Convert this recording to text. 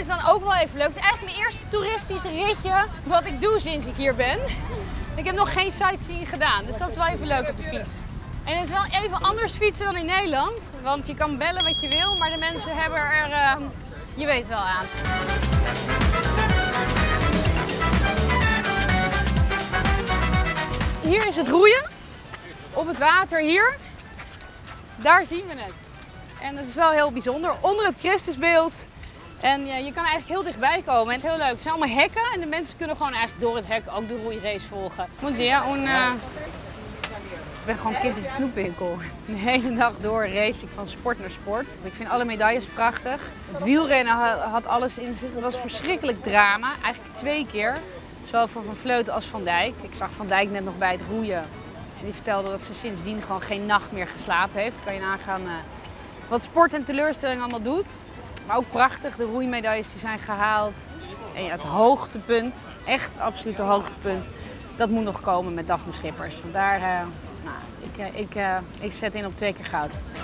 is dan ook wel even leuk. Het is eigenlijk mijn eerste toeristische ritje wat ik doe sinds ik hier ben. Ik heb nog geen sightseeing gedaan, dus dat is wel even leuk op de fiets. En het is wel even anders fietsen dan in Nederland. Want je kan bellen wat je wil, maar de mensen hebben er, je weet wel aan. Hier is het roeien. Op het water hier. Daar zien we het. En dat is wel heel bijzonder. Onder het Christusbeeld. En je kan eigenlijk heel dichtbij komen. En het is heel leuk. Het zijn allemaal hekken en de mensen kunnen gewoon eigenlijk door het hek ook de roeirace volgen. Moet je, ik ben gewoon kind in de snoepwinkel. De hele dag door race ik van sport naar sport. Ik vind alle medailles prachtig. Het wielrennen had alles in zich. Het was verschrikkelijk drama. Eigenlijk 2 keer. Zowel voor Van Vleuten als Van Dijk. Ik zag Van Dijk net nog bij het roeien. En die vertelde dat ze sindsdien gewoon geen nacht meer geslapen heeft. Kan je nagaan wat sport en teleurstelling allemaal doet. Maar ook prachtig, de roeimedailles die zijn gehaald. En ja, het hoogtepunt, echt het absolute hoogtepunt, dat moet nog komen met Daphne Schippers. Want daar, ik zet in op 2 keer goud.